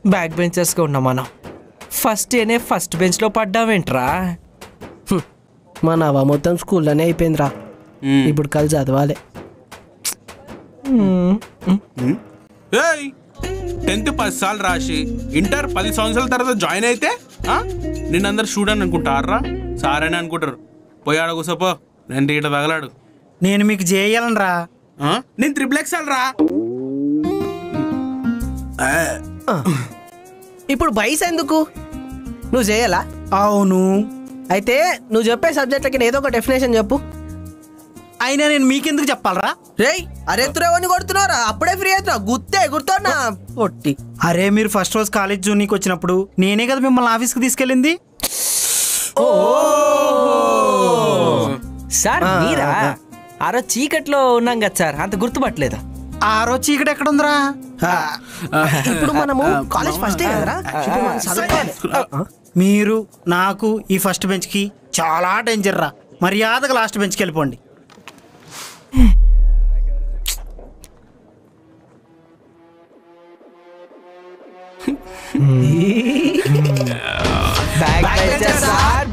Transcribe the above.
Back బెంచర్స్గా ఉన్నాం మనం. First ఏనే ఫస్ట్ బెంచ్లో పడ్డావేంట్రా? మా నవ మొత్తం స్కూల్లోనే అయిపోయిందిరా. ఇప్పుడు కలిసి చదవాలి. 10th 10 సార్లు రాసి ఇంటర్ 10 సంవత్సరాల తర్వాత జాయిన్ అయితే నిన్నందరు స్టూడెంట్ అనుకుంటారా? సారని అనుకుంటారు. పోయాడు కూసపో, నేను ఈట తగలాడు. నేను మీకు చేయాలనరా. నేను త్రిప్లెక్స్ రా. ఇప్పుడు బైస్ ఎందుకు? నువ్వు చేయాలా? అవును. అయితే నువ్వు చెప్పే సబ్జెక్ట్లకి ఏదో ఒక డెఫినేషన్ చెప్పు. అయినా నేను మీకెందుకు చెప్పాలరా? రేయ్, అరే ఎత్తురేవని కొడుతున్నారా? అప్పుడే ఫ్రీ అవుతున్నా. గుర్తున్నా పొట్టి. అరే మీరు ఫస్ట్ రోజు కాలేజ్ జూనికి వచ్చినప్పుడు నేనే కదా మిమ్మల్ని ఆఫీస్కి తీసుకెళ్ళింది. సార్ మీరా? ఆ రోజు చీకట్లో ఉన్నాం కదా సార్, అంత గుర్తుపట్టలేదు. ఆ రోజు చీకటి ఎక్కడ ఉందిరా? ఇప్పుడు మనము కాలేజ్ ఫస్ట్ కదరా. మీరు నాకు ఈ ఫస్ట్ బెంచ్కి చాలా డేంజర్ రా. మర్యాదగా లాస్ట్ బెంచ్కి వెళ్ళిపోండి. Back benchers